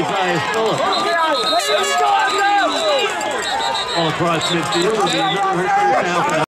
Isaiah Phillip. All across midfield. Another Hercules foul.